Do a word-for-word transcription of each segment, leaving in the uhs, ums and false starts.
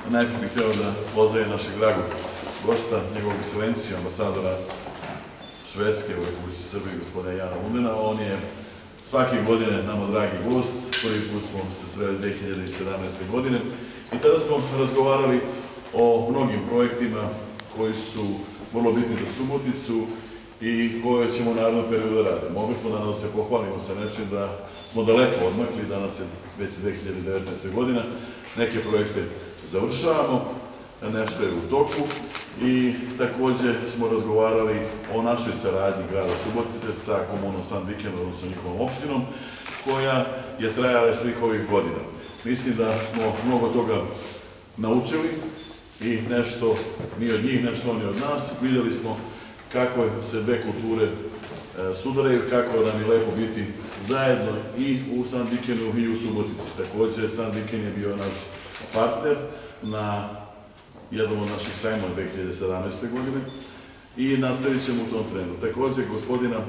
najprije bih htio da pozdravim našeg dragog gosta, njegovog ekscelenciju, ambasadora Švedske u Republici Srbiji, gospodina Jana Lundena. On je svake godine nama dragi gost, prvi put smo se sreli dve hiljade sedamnaeste. godine i tada smo razgovarali o mnogim projektima koji su vrlo bitni za Suboticu i koje ćemo u narednom periodu da radimo. Mogli smo da nas se pohvalimo sa nečim da smo daleko odmakli, danas je već dve hiljade devetnaesta. godina, neke projekte završavamo, nešto je u toku i također smo razgovarali o našoj saradnji grada Subotice sa komunom Sandviken, odnosno njihovom opštinom, koja je trajala svih ovih godina. Mislim da smo mnogo toga naučili i nešto mi od njih, nešto oni od nas. Vidjeli smo kako se dve kulture sudaraju, kako nam je lepo biti zajedno i u Sandvikenu i u Subotici. Također, Sandviken je bio naš partner na jednom od naših sajmova dve hiljade sedamnaeste. godine i nastavit ćemo u tom trendu. Također, gospodina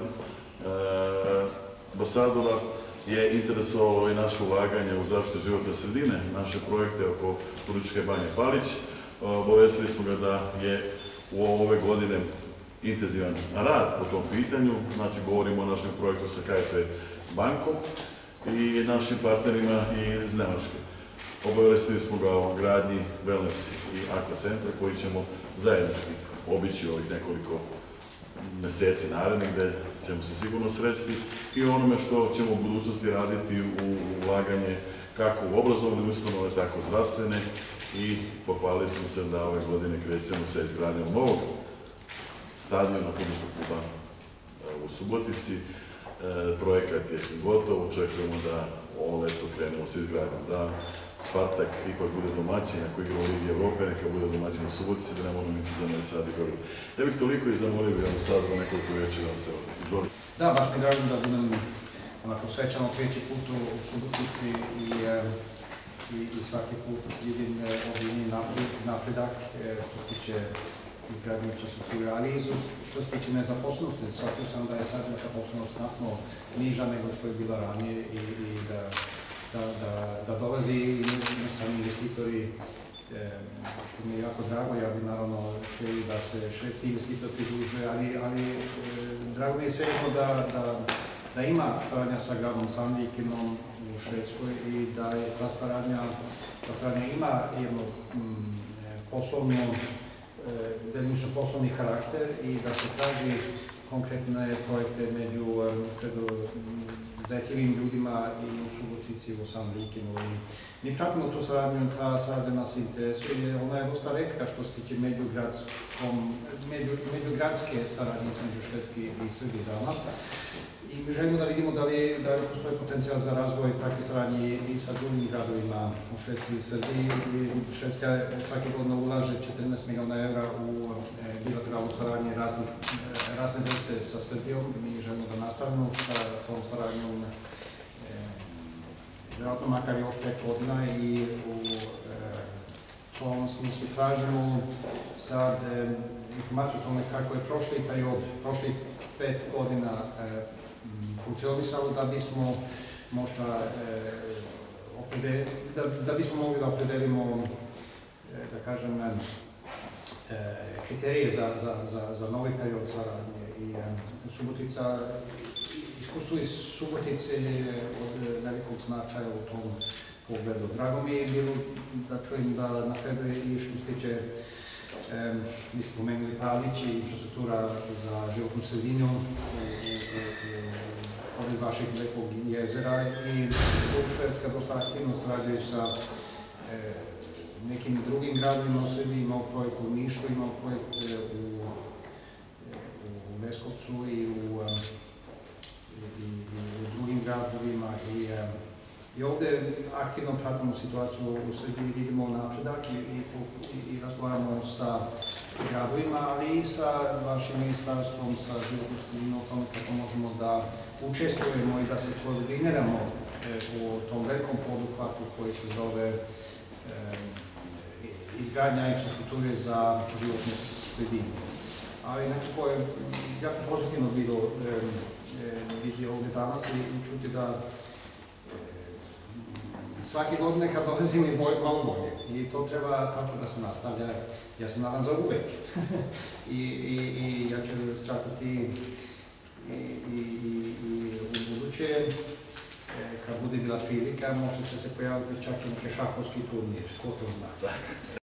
ambasadora je interesovalo i naše ulaganje u zaštitu životne sredine, naše projekte oko Turističke banje Palić. Obavestili smo ga da je u ove godine intenzivan rad po tom pitanju, znači govorimo o našem projektu sa K F W bankom i našim partnerima iz Nemačke. Obavestili smo ga o gradnji wellness i aqua centra koji ćemo zajednički obići ovih nekoliko meseci narednih, gde ćemo se sigurno sresti i onome što ćemo u budućnosti raditi u ulaganje kako u obrazovne ustanove, tako zdravstvene i pohvalili smo se da ove godine krećemo sa izgradnjom novog stadiona fudbalskog kluba u Subotici. Projekat je gotov, očekujemo da ovo leto krenemo sa izgradnjom, da Spartak ipak bude domaćin, ako igra u Ligi Evrope, neka bude domaćin u Subotici, da nema ono mici za Novi Sad i Beograd. Ja bih toliko i zamolio bih vam sad u nekoliko riječi da vam se ovdje. Izvolite. Da, baš mi drago da budem onako svečano treći put u Subotici i svaki put vidim ovdje napredak što se tiče izgradnje infrastrukture, ali i što se tiče nezaposlenosti. Shvatio sam da je sad nezaposlenost znatno niža nego što je bila ranije i da dolazi sami investitori, što mi je jako drago. Ja bih naravno htjeli da se švedski investitor pridružuje, ali drago mi je svejedno da ima saradnja sa gradom Sandvikenom u Švedskoj i da je ta saradnja ima jedno poslovno delimično poslovni karakter i da se traži konkretne projekte među zajetljivim ljudima i u Subotici, u Sandvikenu. Mi pratimo tu saradnju, ta saradnja nas interesuje, ona je dosta retka što se tiče međugradske saradnje između Švedske i Srbije danas. I želimo da vidimo da li postoji potencijal za razvoj takve saradnje i sa drugim gradovima u Švedskoj i Srbiji. Švedska svake godine ulaže četrnaest miliona evra u bilateralnu saradnju razne vrste sa Srbijom. Mi želimo da nastavimo sa tom saradnjom vjerojatno makar još pet godina i u tom smislu tražimo sad informaciju o tome kako je prošli period, prošli pet godina funkcionisalo da bismo možda da bismo mogli da opredelimo, da kažem, kriterije za novi period saradnje. I Subotica, iskustvo iz Subotice je od velikog značaja u tom pogledu. Drago mi je bilo da čujem da napreduje i što se tiče, vi ste pomenuli Palić i infrastruktura za životnu sredinu od vašeg lepog jezera i Švedska dosta aktivno sarađuje sa nekim drugim gradovima u Srbiji, imao projekt u Nišu, imao projekt u Leskovcu i u drugim gradovima i ovdje aktivno pratimo situaciju u Srbiji, vidimo napredak i razgovaramo sa gradovima, ali i sa vašim ministarstvom, sa životnom sredinom, o tome kako možemo da učestvujemo i da se koordiniramo u tom velikom poduhvatu koji se zove izgradnja infrastrukture za životnu sredinu. Ali nekako je jako pozitivno bilo vidjeti ovdje danas i čuti da svake godine kad dolazim je bolje, malo bolje. I to treba tako da se nastavlja. Ja se nadam za uvek. I, i, I ja ću stratiti i, i, i, i u buduće, kad bude bila prilika, možda će se pojaviti čak i neki šahovski turnir, ko to zna.